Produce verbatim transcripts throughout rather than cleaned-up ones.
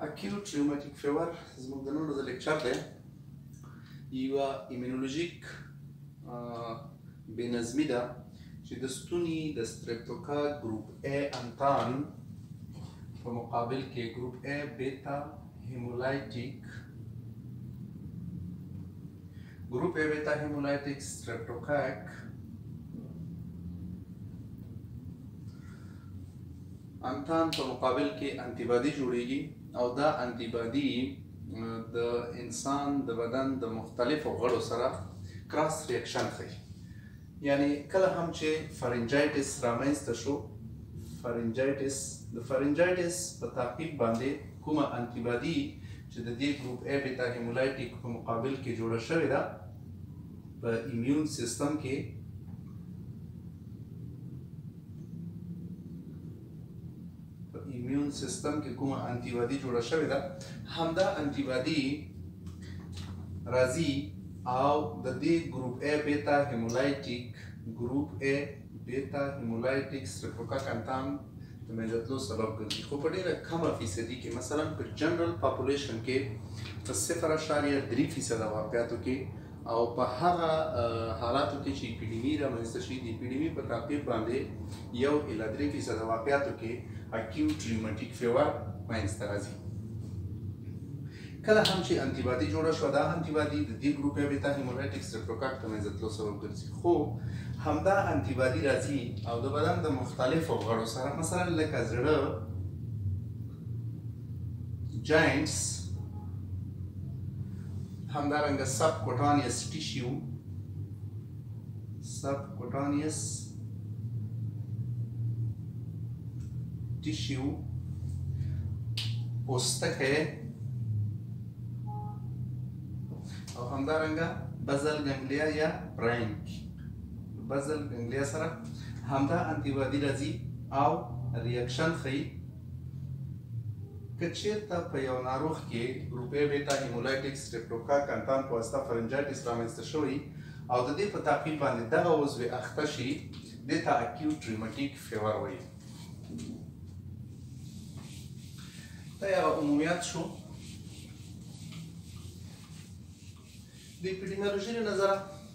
acute rheumatic fever زموږ د نن ورځې لیکچر دی. یوه ایمونولوژیک بې نظمي ده چې د ستوني د سترپټوکاک ګروپ A انتان په مقابل کې ګروپ A بیتا هیمولایټیک ګروپ A بیتا هیمولایټیک سترپټوکاک انتان په مقابل کې انټي باډي جوړیږي او دا انټي باډي د انسان د بدن د مختلفو غړو سره کراس ریاکشن ښیي. یعنی کله هم چې فرنجایټس رامنځته شو، فرنجایټس د فرنجایټس په تعقیب باندې کومه انټي باډي چې د دې ګروپ A بیتا هیمولایټیک په مقابل کې جوړه شوې ده په ایمیون سیستم کې ایمیون سیستم کې کومه انټي باډي جوړه شوې ده، همدا انټي باډي راځي او د دې ګروپ A بیتا هیمولایټیک ګروپ A بیتا هیمولایټیک سترپټوکاک انتان د منځتلو سبب ګرځي. خو په ډېره کمه فیصدي کې، مثلا په جنرال پاپولیشن کې په صفر اعشاریه درې فیصده واقعاتو کې او په هغه حالاتو کې چې اپیډیمي رامنځته شي د اپیډیمي په تعقیب باندې یو الی درې فیصده واقعاتو کې اکیوټ ریوماټیک فیور منځته راځي. کله هم چې انټي باډي جوړه شوه، دا انټي باډي د دې ګروپ A بیتا هیمولایټیک سترپټوکاک د منځتلو سبب ګرځي. خو همدا انټي باډي راځي او د بدن د مختلفو غړو سره، مثلا لکه زړه، جاینټس، همدارنګه سب کوټانیس ټیشیو، سب کوټانیس ټیشیو، پوستکی او همدارنګه بزل ګنګلیا یا برینک. بزل ګنګلیا سره همدا انټي باډي راځي او ریاکشن ښیي. که چېرته په یو ناروغ کې ګروپ A بیتا هیمولایټیک سترپټوکاک انتان په واسطه فرنجایټس رامنځته شوی او د دې په تعقیب باندې دغه عضو اخته شي، دې ته اکیوټ ریوماټیک فیور وایي. دا یو عمومیات شو. د اپیډیمیولوژي له نظره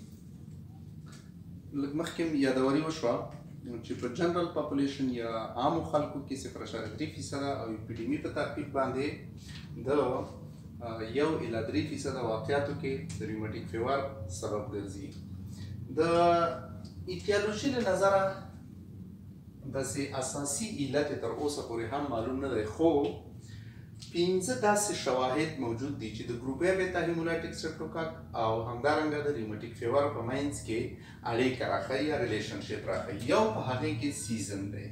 لږ مخکې یادوري وشوه چې په جنرال پاپولیشن یا عامو خلکو کې صفر اعشاریه درې فیصده او اپیډیمي په تعقیب باندې د یو الی درې فیصده واقعاتو کې د ریوماټیک فیور سبب ګرځي. د ایتیالوژي له نظره داسې اساسي علت تر اوسه پورې هم معلوم نه دی، خو پنځه داسې شواهد موجود دي چې د ګروپ A بیتا هیمولایټیک سترپټوکاک او همدارنګه د ریوماټیک فیور په منځ کې اړیکه راښیي یا ریلیشنشپ راښیي. یو په هغې کې سیزن دی،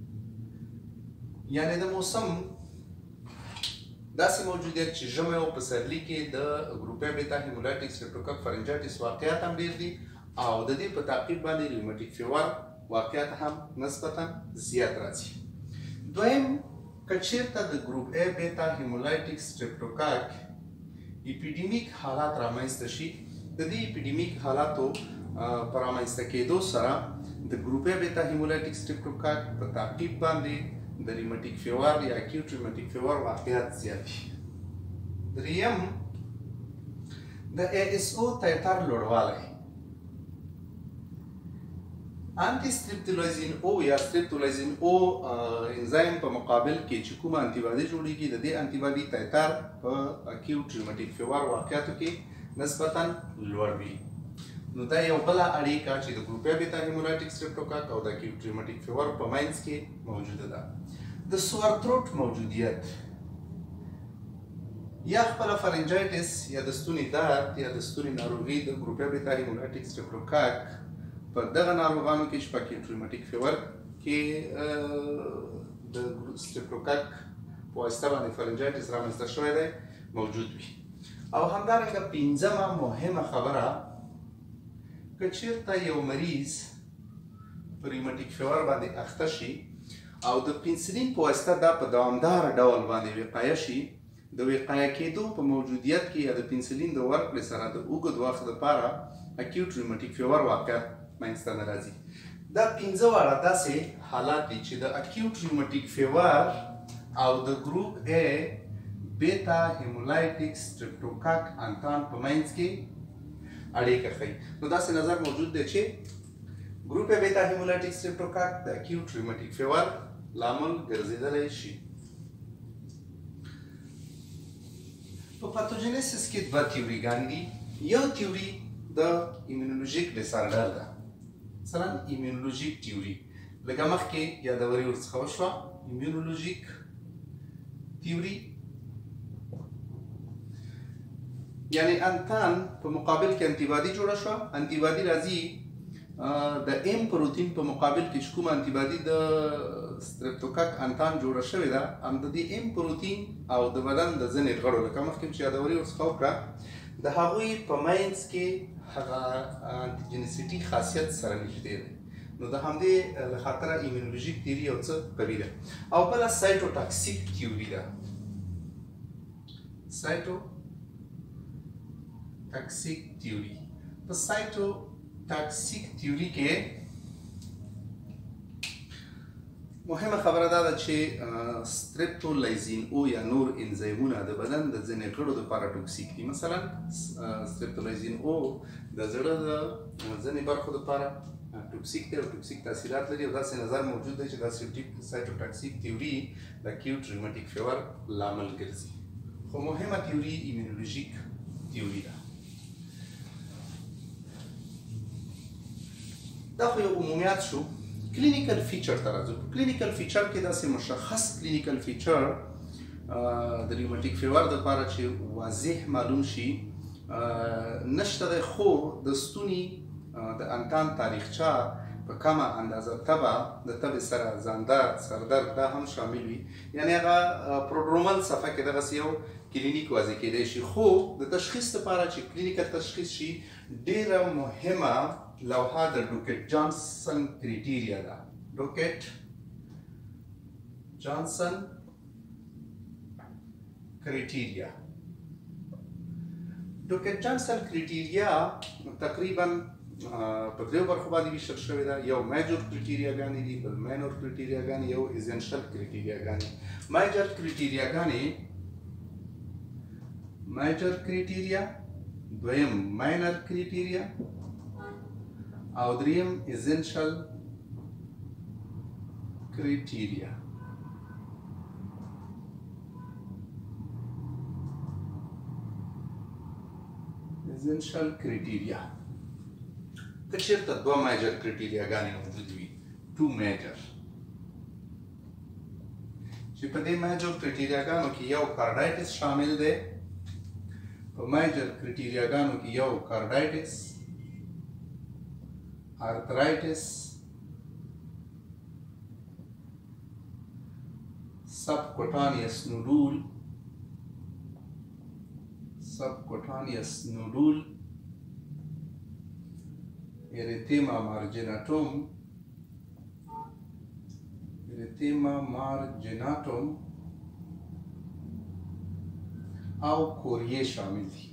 یعنې د موسم داسې موجودیت چې ژمی او پسرلي کې د ګروپ A بیتا هیمولایټیک سترپټوکاک فرنجایټس واقعات هم ډېر دي او د دې په تعقیب باندې ریوماټیک فیور واقعات هم نسبتا زیات راځي. دویم، که چېرته د ګروپ A بیتا هیمولایټیک سترپټوکاک اپیډیمیک حالات رامنځته شي، د دې اپیډیمیک حالاتو په رامنځته کېدو سره د ګروپ A بیتا هیمولایټیک سترپټوکاک په تعقیب باندې د ریوماټیک فیور یا اکیوټ ریوماټیک فیور واقعات زیات دي. دریم، د A S O تیتر لوړوالی. انټي ستریپټولایزین او یا ستریپټولایزین او انزایم په مقابل کې چې کومه انټي باډي جوړیږي، د دې انټي باډي تیتر په اکیوټ ریوماټیک فیور واقعاتو کې نسبتا لوړ وي. نو دا یو بله اړیکه چې د ګروپ A بیتا هیمولایټیک سترپټوکاک او د اکیوټ ریوماټیک فیور په منځ کې موجوده ده. د سور تروټ موجودیت یا خپله فرنجایټس یا د ستوني درد یا د ستوني ناروغي د ګروپ A بیتا هیمولایټیک سترپټوکاک په دغه ناروغانو کې چې په اکیوټ ریوماټیک فیور کې د سترپټوکاک په واسطه باندې فرنجایټس رامنځته شوی دی موجود وي. او همدارنګه پنځمه مهمه خبره، که چېرته یو مریض په ریوماټیک فیور باندې اخته شي او د پنسلین په واسطه دا په دوامداره ډول باندې وقایه شي، د وقایه کېدو په موجودیت کې یا د پنسلین د ورکړې سره د اوږد وخت لپاره اکیوټ ریوماټیک فیور واقعات منځته نه راځي. دا پنځه واړه داسې حالات دي چې د اکیوټ ریوماټیک فیور او د ګروپ A بیتا هیمولایټیک سټریپټوکاک انتان په منځ کې اړیکه ښیي. نو داسې نظر موجود دی چې ګروپ بیتا هیمولایټیک سټریپټوکاک د اکیوټ ریوماتیک فیور لامل ګرځېدلی شي. په پاتوجینیسس کې دوه تیوريګانې دي. یو تیوري د ایمونولوژیک ډیسارډر ده، مثلا ایمونولوژیک تیوري لکه مخکې یادوري ورڅخه وشوه. ایمونولوژیک تیوري یعنی انتان په مقابل کې انټي باډي جوړه شوه. انټي باډي راځي د ایم پروتین په مقابل کې چې کومه انټي باډي د سټریپټوکاک انتان جوړه شوې ده، هم د دې ایم پروتین او د بدن د ځینې غړو لکه مخکې چې یادوري ورڅخه وکړه د هغوی په منځ کې هغه انټيجنسټي خاصیت سره نږدې دی. نو د همدې له خاطره ایمونولوژیک تیوري یو څه قوي ده. او بله سایټوټاکسیک تیوري ده. سایټوټاکسیک تیوري په سایټوټاکسیک تیوري کې مهمه خبره دا ده چې ستریپټولایزین او یا نور انزایمونه د بدن د ځینې غړو دپاره ټوکسیک دي. مثلا ستریپټولایزین او د زړه د ځینې برخو دپاره ټوکسیک دی او ټوکسیک تاثیرات لري. او داسې نظر موجود دی چې دا سایټوټاکسیک تیوري د اکیوټ ریوماتیک فیور لامل ګرځي. خو مهمه تیوري ایمونولوژیک تیوري ده. دا خو یو عمومیات شو. کلینیکل فیچر ته راځو. کلینیکل فیچر کې داسې مشخص کلینیکل فیچر د ریوماتیک فیور دپاره چې واضح معلوم شي نشته دی، خو د ستوني د انتان تاریخچه په کمه اندازه تبه د تبې سره ځاندرد سردرد دا هم شامل وي. یعنی هغه پروډرومل صفحه کې دغسې یو کلینیک واضح کیدی شي. خو د تشخیص لپاره چې کلینیکل تشخیص شي ډیره مهمه لوحه د ډوکټ جانسن کریټیریا ده. ډوکټ جانسن کریټیریا ډوکټ جانسن کریټیریا تقریبا په دریو برخو باندې ویشل شوې ده. یو میجر کریټیریاګانې دي، بل ماینور کریټیریاګانې، یو ایزنشل کریټیریاګانې. میجر کریټیریاګانې میجر کریټیریا، دویم ماینر کریټیریا او دریم ایزنشل کریټیریا. ایزنشل کریټیریا که چېرته دوه میجر کریټیریاګانې موجود وي، ټو میجر، چې په دې میجر کریټیریاګانو کې یو کارډایټس شامل دی. په میجر کریټیریاګانو کې یو کارډایټس، arthritis, subcutaneous nodule, subcutaneous nodule, erythema marginatum, erythema marginatum او کوریې شامل دي.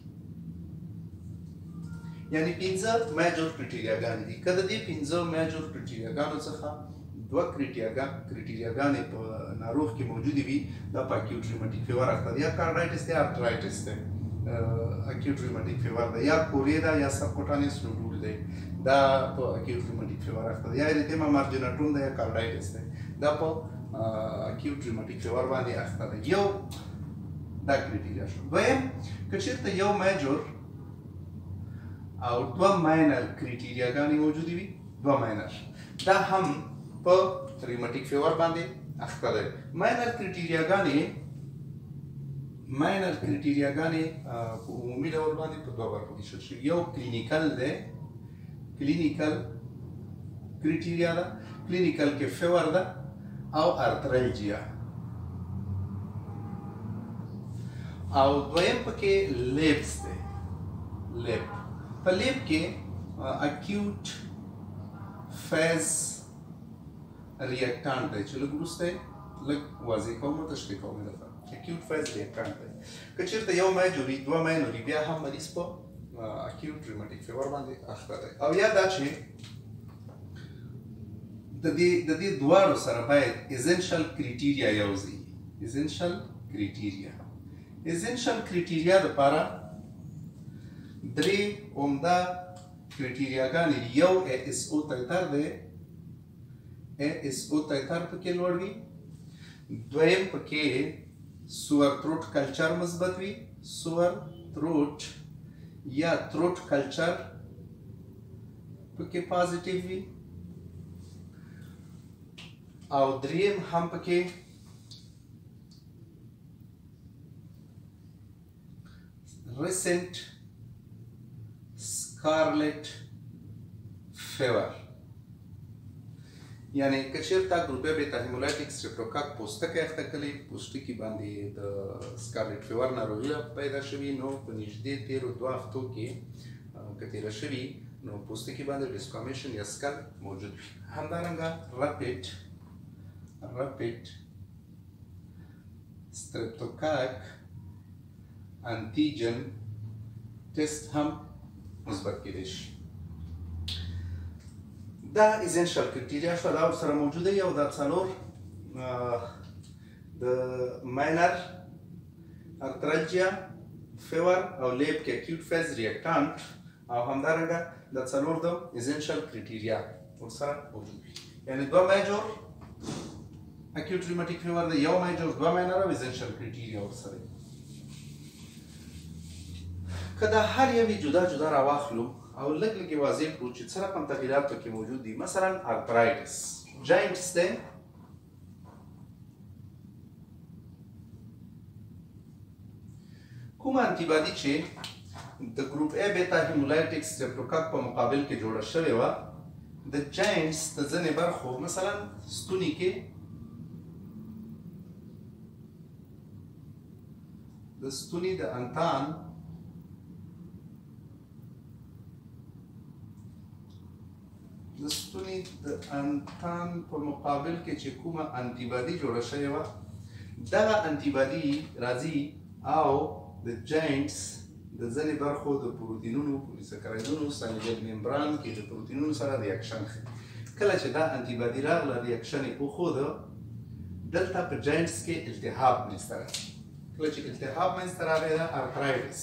یعنی پنځه میجر کریټیریاګانې دي. که د دې پنځه میجر کریټیریاګانو څخه دوه کریټیریاګانې په ناروغ کې موجودې وي، دا په اکیوټ ریوماتیک فیور اخته دی. یا کارډایټس دی، ارترایټس دی، اکیوټ ریوماتیک فیور دی، یا کوریې ده، یا سبکوټانیس نوډول دی، دا په اکیوټ ریوماتیک فیور اخته دی. یا اریتیما مارجیناټوم دی، یا کارډایټس دی، دا په اکیوټ ریوماتیک فیور باندې اخته دی. یو دا کریټیریا شو. دویم که چېرته یو میجر او دوه ماینر کریټیریاګانې موجودې وي، دوه ماینر، دا هم په ریوماتیک فیور باندې اخته دی. ماینر کریټیریاګانې ماینر کریټیریاګانې په عمومي ډول باندې په دوه برخو ویشل شوي. یو کلینیکل دی، کلینیکل کریټیریا ده، کلینیکل کې فیور ده او ارترایجیا. او دویم پکې لیبس دی. لیب په لیب کې اکیوټ فیز ریاکټانټ دی چې لږ وروسته لږ واضح کوم او تشریح کوم دلته. اکیوټ فیز ریاکټانټ دی. که چېرته یو میجر وي، دوه ماینور وي، بیا هم مریض په اکیوټ ریوماتیک فیور باندې اخته دی. او یا دا چې د دې د دې دواړو سره باید ایزنشل کریټیریا یو ځای وي. ایزنشل کریټیریا ایسنشل کرایټیریا دپاره درې عمده کرایټیریاګانې دي. یو ای اس او تایتر دی، ای اس او تایتر پکې لوړ وي. دویم پکې سور تروټ کلچر مثبت وي، سور تروټ یا تروټ کلچر پکې پازیټیو وي. او دریم هم پکې recent scarlet fever یعنی که چېرته ګروپیا بیتا هیمولایټیک سټریپټوکاک پوستکی اخته کړي، پوستکي باندې د سکارلټ فیور ناروغي پیدا شوي، نو په نږدې تېرو دوه هفتو کې که تېره شوي نو پوستکي باندې ډسکامیشن یا سکل موجود وي. همدارنګه رپیډ رپیډ سټریپټوکاک انټیجن ټیسټ هم مثبت کېدای شي. دا ایسنشل کرایټیریا شوه، دا ورسره موجوده وي. او دا څلور د ماینر ارترالجیا، فیور او لیب کې اکیوټ فیز ریاکټانټ او همدارنګه دا څلور د ایسنشل کرایټیریا ورسره موجود وي. یعنې دوه میجور اکیوټ ریوماټیک فیور دی، یو میجور، دوه ماینر او ایسنشل کرایټیریا ورسره وي. که دا هر یوې جدا جدا راواخلو او لږ لږ یې واضح کړو چې څه رقم تغییرات پکې موجود دي. مثلا ارترایټس جاینټس دی، کومه انټي باډي چې د ګروپ ای بیتا هیمولایټیک سټریپټوکاک په مقابل کې جوړه شوې وه، د جاینټس د ځینې برخو مثلا ستوني کې د ستوني د انتان د ستوني د انتان په مقابل کې چې کومه انټي باډي جوړه شوې وه، دغه انټي باډي راځي او د جاینټس د ځینې برخو د پروتینونو، پولیساکراایدونو، ساینویډ ممبران کې د پروتینونو سره ریاکشن ښیي. کله چې دا انټي باډي راغله، ریاکشن یې وښوده، دلته په جاینټس کې التهاب منځته راځي. کله چې التهاب منځته راغی، دا ارترایټس.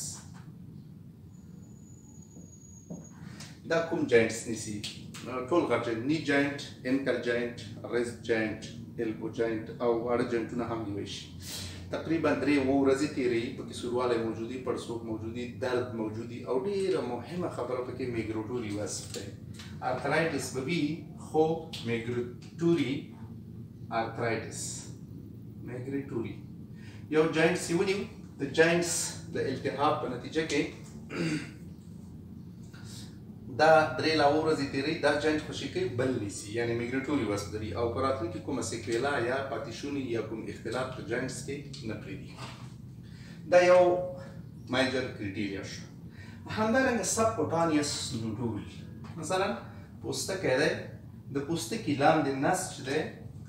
دا کوم جاینټس نیسي؟ ټول غټ نی جاینټ، انکل جاینټ، ریست جاینټ، البو جاینټ او واړه جاینټونه هم نیوی شي. تقریبا درې اووه ورځې تېروي، پکې سوروالی موجود وي، پړسوب موجود وي، درد موجود وي او ډېره مهمه خبره پکې میګریټوري وصف دی. ارترایټس به وي خو میګریټوري ارترایټس میګریټوري یو جاینټس یې ونیو، د جاینټس د التهاب په نتیجه کې دا درې لا اووه ورځې تېروي، دا جاینټ خوشي کوي، بل نیسي، یعنې میګریټوري وصف لري او په راتلونکي کومه سیکویلا یا پاتې شوني یا کوم اختلاف په جاینټس کې نه پرېږدي. دا یو میجر کرایټیریا شو. همدارنګه سب کوټانیس نوډول، مثلا پوستکی دی، د پوستکي لاندې نسج دی،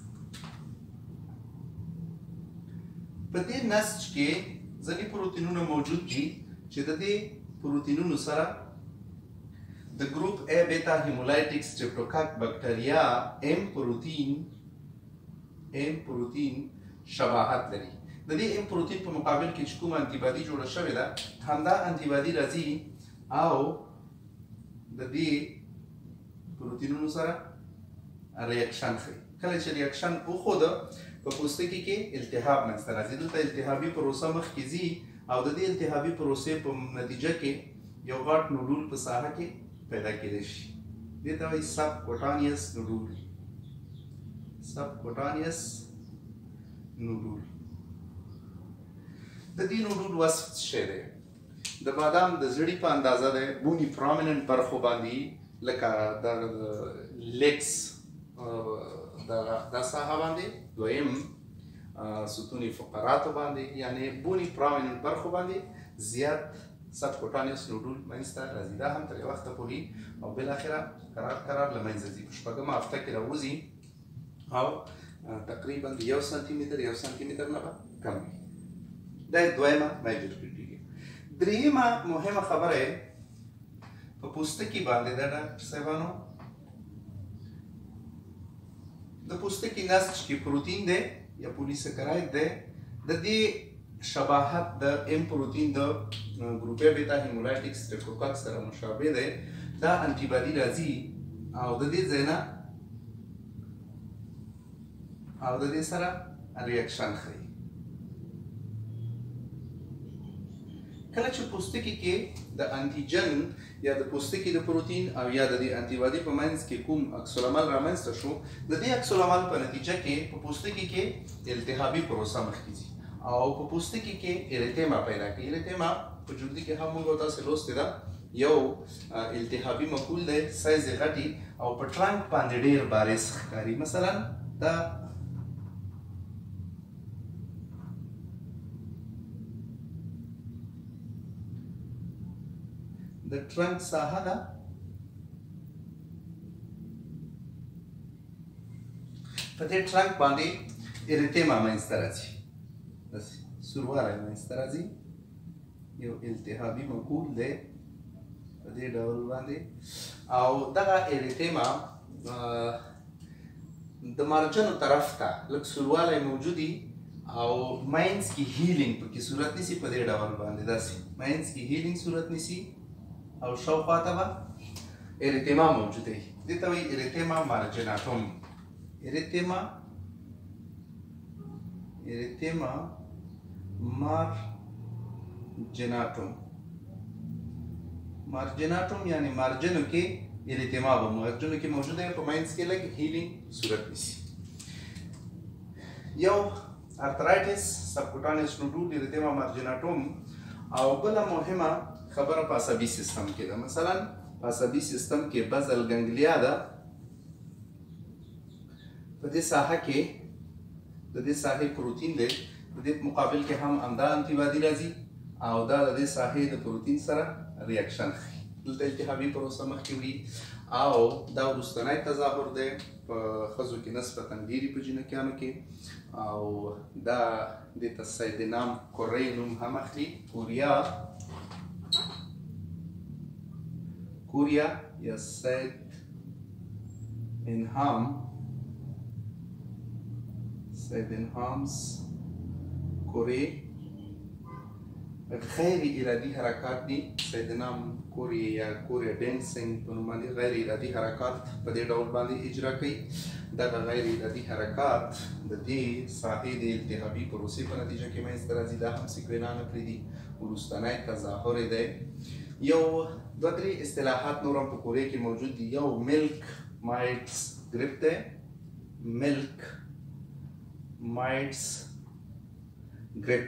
په دې نسج کې ځینې پروتینونه موجود دي چې د دې پروتینونو سره د ګروپ ای بیتا هیمولایټیک سټریپټوکاک بکټریا ایم پروتین ایم پروتین شباهت لري. د دې ایم پروتین په مقابل کې چې کومه انټي باډي جوړه شوې ده، همدا انټي باډي راځي او د دې پروتینونو سره ریاکشن ښیي. کله چې ریاکشن وښوده، په پوستکي کې التهاب منځته راځي. دلته التهابي پروسه مخکې ځي او د دې التهابي پروسې په نتیجه کې یو غټ نوډول په ساحه کې پیدا کېدای شي. دې ته وایي سب کوټانیس نوډول. سب کوټانیس نوډول. د دې نوډول وصف څه شی دی؟ د بادام د زړي په اندازه دی، بوني پرومیننټ برخو باندې لکه د لیګس دا ساحه باندې، دویم ستوني فقراتو باندې، یعنې بوني پرومیننټ برخو باندې زیات سب کوټانیس نوډول منځته راځي. دا هم تر یو وخته پورې او بالاخره قرار قرار له منځه ځي. په شپږمه هفته کې راوځي او تقریبا د یو سانتي متر یو سانتي متر نه به کم وي. دا یې دویمه میجر کرایټیریا. درېیمه مهمه خبره یې په پوستکي باندې ده ډاکټر صاحبانو، د پوستکي نسج کې پروتین دی یا پولیساکراید دی، د دې شباهت د ام پروتین د ګروپ بیتا هیمولایټیک ستریپټوکاک سره مشابه دی دا انټي باډي راځي او د دې ځای نه او د دې سره ریاکشن ښیي کله چې پوستکي کې د انټیجن یا د پوستکي د پروتین او یا د دې انټي باډي په منځ کې کوم عکس العمل رامنځته شو د دې عکس العمل په نتیجه کې په پوستکي کې التهابي پروسه مخکې ځي او په پوستکي کې اریتیما پیدا کوي اریتیما په جلدي کې هم موږ تاسو لوستې ده یو التهابي مقول دی سایز یې غټي او په ټرنک باندې ډېر بارز ښکاري مثلا دا د ټرنک ساحه ده په دې ټرنک باندې اریتیما منځته راځي داسې سوروالی منځته راځي یو التهابي مقول دی په دې ډول باندې او دغه اریتیما د مارجنو طرف ته لږ سوروالی موجودي او ماینس کې هیلینګ پکې صورت نیسي په دې ډول باندې داسې ماینس کې هیلینګ صورت نیسي او شاوخوا ته به اریتیما موجوده وي دې ته وایي اریتیما مارجناټوم اریتیما اریتیما مارجناټوم مارجناټوم یعنی مارجنو کې اریتیما به مارجنو کې موجوده وي په ماینس کې لږ هیلینګ صورت نیسي یو ارترایټس سبکوټانیس نوډول اریتیما مارجناټوم او بله مهمه خبره په عصبي سیستم کې ده مثلا په عصبي سیستم کې بزل ګنګلیا ده په دې ساحه کې د دې ساحې پروتین دی د دې مقابل کې هم همدا انټي باډي راځي او دا د دې ساحې د پروتین سره ریاکشن ښیي دلته التهابي پروسه مخکې وړي او دا وروستنی تظاهر دی په ښځو کې نسبتا ډېرې په جینکیانو کې او دا دې ته سیدنام کورې نوم هم اخلي کوریا کوریا یا سید انهام سید انهامز کورې غیر ارادي حرکات دي سیدنام کوریا یا کوریا ډینسنګ په نوم باندې غیر ارادي حرکات په دې ډول باندې اجرا کوي دغه غیر ارادي حرکات د دې ساحې د التهابي پروسې په نتیجه کې منځته راځي دا هم سیکوینانه پرېږدي وروستنی تظاهر دی یو دوه درې اصطلاحات نور هم په کوریا کې موجود دي یو ملک مایټس ګریپ دی ملک مایټس ګریپ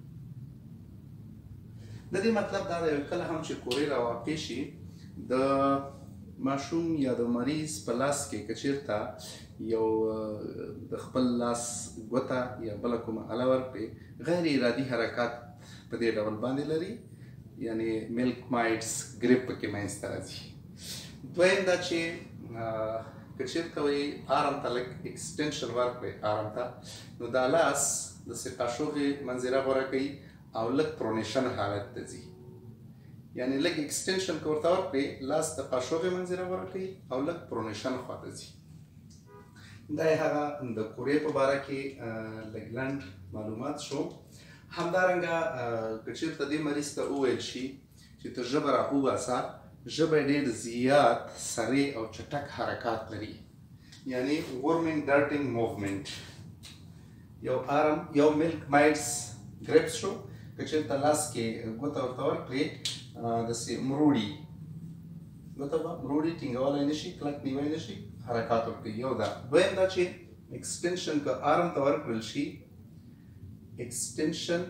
د دې مطلب دا دی کله هم چې کورې راواقع شي د ماشوم یا د مریض په لاس کې که چېرته یو د خپل لاس ګوته یا بله کومه اله ورکړي غیر ارادي حرکات په دې ډول باندې لري یعنی ملک مایټس ګریپ پکې منځته راځي دویم دا چې که چېرته وایي آرام ته لږ اکسټنشن ورکړئ آرام ته نو دا لاس داسې قاشوغې منظره غوره کوي او لږ پرونیشن حالت ته ځي یعنی لږ اکسټنشن که ورته ورکړئ لاس د قاشوغې منظره غوره کوي او لږ پرونیشن خواته ځي دا یې هغه د کورې په باره کې لږ لنډ معلومات شو همدارنګه که چېرته دې مریض ته وویل شي چې ته ژبه را وباسه ژبه یې ډېر زیات سریع او چټک حرکات لري یعنی ورمینګ ډرټینګ موومنټ یو آرام یو ملک مایټس ګریپس شو که چېرته لاس کې ګوته ورته ورکړې داسې مروړي ګوته به مروړي ټینګولی نه شي کلک نیوی نه شي حرکات ورکوي یو دا دویم دا چې اکسټنشن که آرام ته ورکړل شي اکسټنشن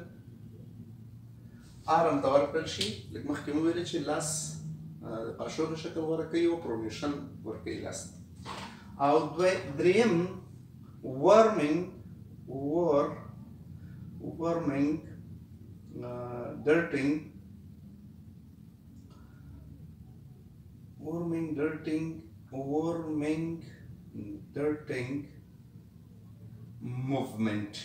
آرام ته ورکړل شي لږ مخکې مو ویلې چې لاس د قاشوغې شکل غوره کوي او پرونیشن ورکوي لاس او دریم ورمینګ ور ورمینګ ډرټینګ ورمینګ ډرټینګ ورمینګ ډرټینګ موومنټ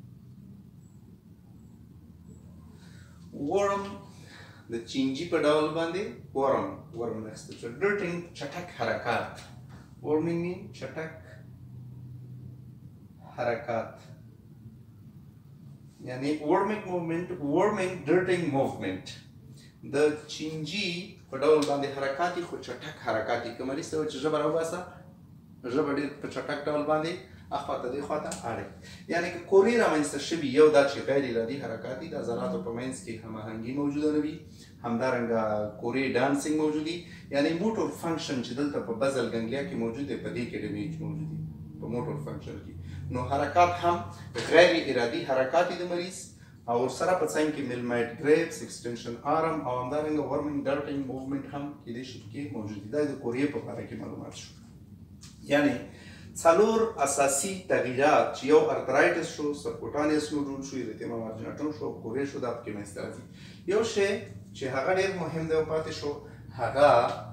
ورم د چینجی په ډول باندې ورم ورم نسته چې ډرټینګ چټک حرکات ورمینګ چټک حرکات یعنی ورمینګ موومنټ ورمینګ ډرټینګ موومنټ د چینجي په ډول باندې حرکات خو چټک حرکات کوي مریض ته چې ژبه راوباسه ژبه ډېر په چټک ډول باندې اخواته دې خواته اړي یعنی که کورې رامنځته شوي یو دا چې غیر ارادي حرکات دي د عضلاتو په منځ کې هماهنګي موجوده نه وي همدارنګه کورې ډانسینګ موجود دي یعنی موټور فنکشن چې دلته په بزل ګنګلیا کې موجود دی په دې کې ډیمیج موجود دي په موټور فنکشن کې نو حرکات هم غیر ارادي حرکات دي د مریض او سره په څنګ کې میلمایټ ګریپس ایکسټنشن آرم او همدارنګه ورمینګ ډرټینګ موومنټ هم کېدای شي کې موجود دي دا د کورې په اړه کې معلومات شو یعنی څلور اساسي تغییرات چې یو ارترایټس شو سبکوټانیس نودول شو ایریتیما مارجیناټوم شو کورې شو دا پکې منځته راځي یو شی چې هغه ډېر مهم دی او پاتې شو هغه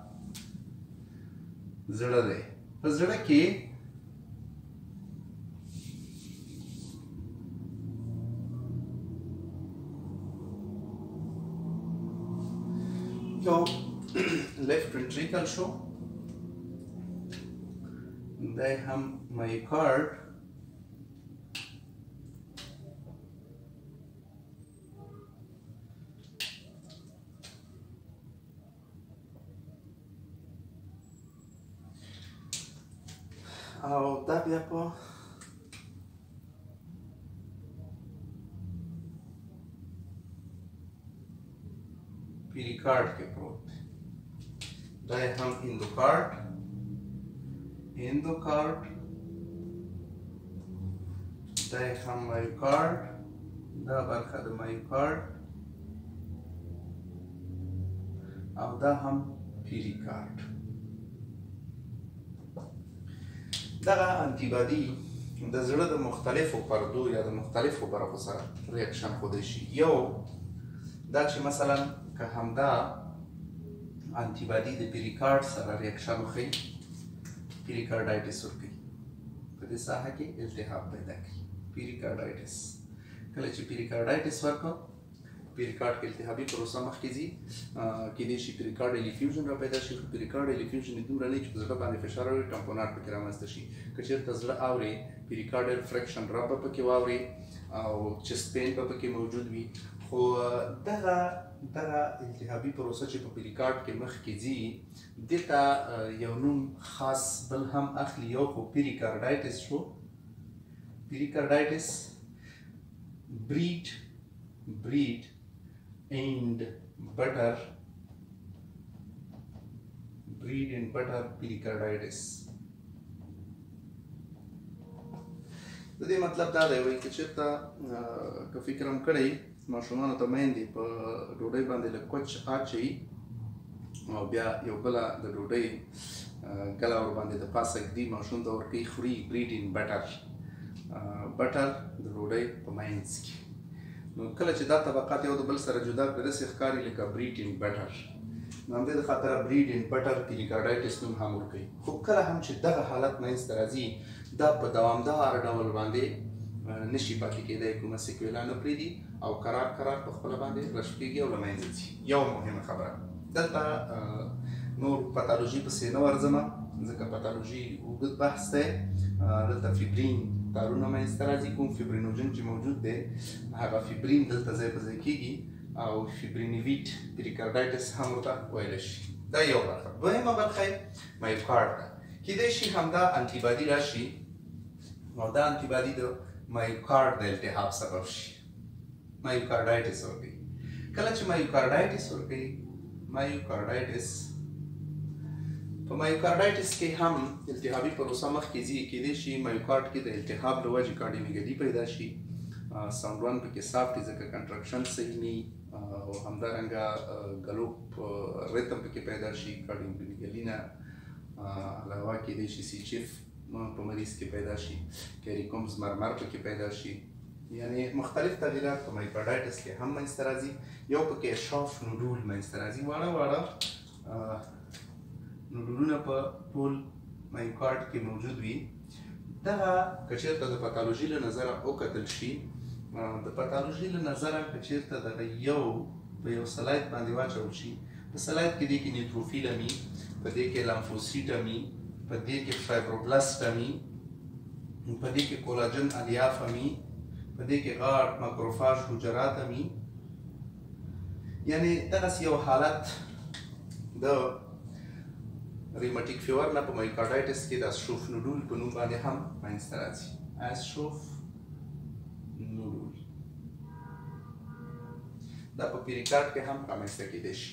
زړه دی په زړه کې یو لیفت ventricle شو دی هم مایوکارډ او دا بیا په پیریکارډ کې پروت دی دا هم اندوکارډ اندوکارډ دا هم مایوکارډ دا برخه د مایوکارډ او دا هم پیریکارډ دغه انټي باډي د زړه د مختلفو پردو یا د مختلفو برخو سره ریاکشن ښودلی شي یو دا چې مثلا که همدا انټي باډي د پیریکارډ سره ریاکشن وښیي پیریکارډایټس ورکوي په دې ساحه کې التهاب پیدا کوي پیریکارډایټس کله چې پیریکارډایټس ورکړو پیریکارډ کې التهابي پروسه مخکې ځي کېدای شي پیریکارډ ایلیفیوژن را پیدا شي پیریکارډ ایلیفیوژن دومره نه چې په زړه باندې فشار راوړي ټمپوناټ پکې رامنځته شي که چېرته زړه اوري پیریکارډل فرکشن رب به پکې واوري او چست پین به پکې موجود وي خو دغه دغه التهابي پروسه چې په پیریکارډ کې مخکې ځي دې ته یو نوم خاص بل هم اخلي یو خو پیریکارډایټس شو پیریکارډایټس breed breed and butter breed and butter pericarditis د دې مطلب دا دی وایي که چېرته که فکر هم کړی ماشومانو ته میندې په ډوډۍ باندې لږ کوچ اچوي او بیا یو بله د ډوډۍ ګله ورباندې د پاسه ږدي ماشوم ته ورکوي خوري برید ان بټر بټر د ډوډۍ په منځ کې نو کله چې دا طبقات یو د بل سره جدا کړي داسې ښکاري لکه برید ان بټر نو همدې د خاطره برید ان بټر پیریکارډایټس نوم هم ورکوي خو کله هم چې دغه حالت منځته راځي دا په دوامدار ډول باندې نشي پاتې کېدی کومه سیکویلا نه پرېږدي او قرار قرار په خپله باندې رشف کېږي او له منځه ځي یو مهمه خبره دلته نور پاتالوژي پسې نه ورځمه ځکه پاتالوژي اوږد بحث دی دلته فیبرین تارونه منځته راځي کوم فیبرینوجن چې موجود دی هغه فیبرین دلته ځای په ځای کېږي او فیبرینیویټ پیریکارډایټس هم ورته ویلی شي دا یو برخه دویمه برخه یې مایوکارډ ده کېدای شي همدا انټي باډي راشي او دا انټي باډي د مایوکارډ د التهاب سبب شي مایوکارډایټس ورکوي کله چې مایوکارډایټس ورکوي مایوکارډایټس په مایوکارډایټس کې هم التهابي پروسه مخکې ځي کېدای شي مایوکارډ کې د التهاب له وجې کارډیومیګلي پیدا شي ساوند ون پکې صاف دي ځکه کنټرکشن صحیح نه وي او همدارنګه ګلوپ ریتم پکې پیدا شي کارډیومیګلي نه علاوه کېدای شي سی چیف په مریض کې پیدا شي کیریکومز مرمر پکې پیدا شي یعنی مختلف تغییرات په مایوکارډایټس کې هم منځته راځي یو پکې اشراف نوډول منځته راځي واړه واړه نوډولونه په ټول مایوکارډ کې موجود وي دغه که چېرته د پاتالوژي له نظره وکتل شي د پاتالوژي له نظره که چېرته دغه یو په یو سلاید باندې واچول شي په سلاید کې دې کې نیوټروفیل امي په دې کې لامفوسیټ امي په دې کې فایبروبلاست امي په دې کې کولاجن الیاف امي په دې کې غاړ ماکروفاج حجرات هم وي. یعنې دغسې یو حالت د ریمټیک فیور نه په مایکارډایټس کې د اشروف نوډول په نوم باندې هم منځته راځي. اشروف نوډول دا په پیریکارډ کې هم رامنځته کېدی شي.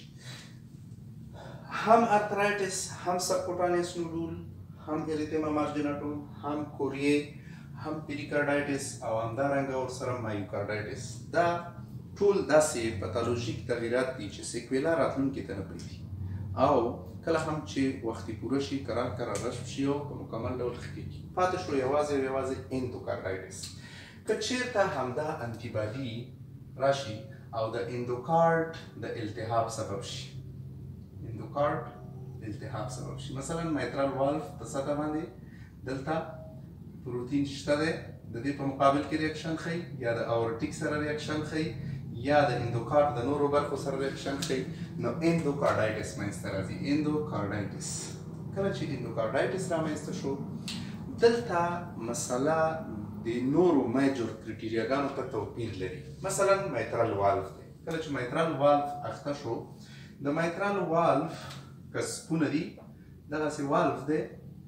هم ارترایټس، هم سبکوټانیس نوډول، هم اریتیما مارجیناټوم، هم کوریې، هم پیریکارډایټس او همدارنګه ورسره مایوکارډایټس. دا ټول داسې پاتالوژیک تغییرات دي چې سیکویلا راتلونکي ته نه پرېږدي او کله هم چې وختي پوره شي کرار کرار رشف شي او په مکمل ډول ښه کېږي. پاتې شو یوازې او یوازې اندوکارډایټس. که چېرته همدا انټیبادي راشي او د اندوکارډ د التهاب سبب شي، اندوکارډ التهاب سبب شي، مثلا مایترال والف په سطح باندې دلته پروتین شته دی، د دې په مقابل کې ریاکشن ښیي، یا د اورټیک سره ریاکشن ښیي، یا د اندوکارډ د نورو برخو سره ریاکشن ښیي، نو اندوکارډایټس منځته راځي. اندوکارډایټس کله چې اندوکارډایټس رامنځته شو، دلته مسله د نورو میجر کرایټیریاګانو ته توپیر لري. مثلا مایترال والف دی، کله چې مایترال والف اخته شو، د مایترال والف کسپونه دي، دغسې والف دی،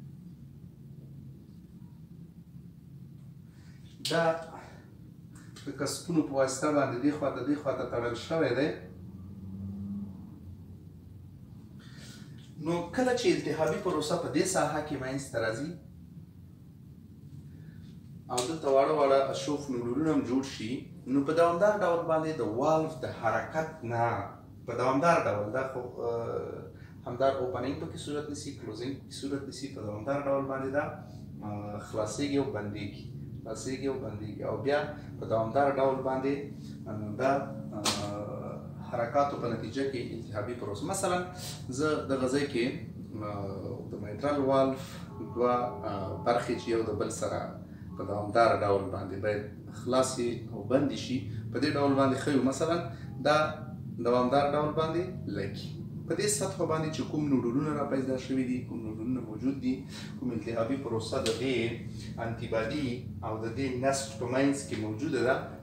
دا د کسپونو په واسطه باندې دې خواته دې خواته تړل شوی دی. نو کله چې التهابي پروسه په دې ساحه کې منځته راځي او دلته واړه واړه اشوف نوډولونه هم جوړ شي، نو په دوامدار ډول باندې د والف د حرکت نه په دوامدار ډول دا خو همدار اوپنینګ پکې صورت نیسي، کلوزینګ پکې صورت نیسي، په دوامدار ډول باندې دا خلاصېږي او بندېږي، خلاصېږي او بندېږي او بیا په دوامدار ډول باندې دا حرکاتو په نتیجه کې التهابي پروسه. مثلا زه دغه ځای کې د مایترال والف دوه برخې چې یو د بل سره په دوامدار ډول باندې باید خلاصې او بندې شي، په دې ډول باندې ښیو. مثلا دا دوامدار ډول باندې لګي په دې سطحو باندې چې کوم نوډولونه را پیدا شوي دي، کوم نوډولونه موجود دي، کوم التهابي پروسه د دې انټیبادي او د دې نسج په منځ کې موجوده ده،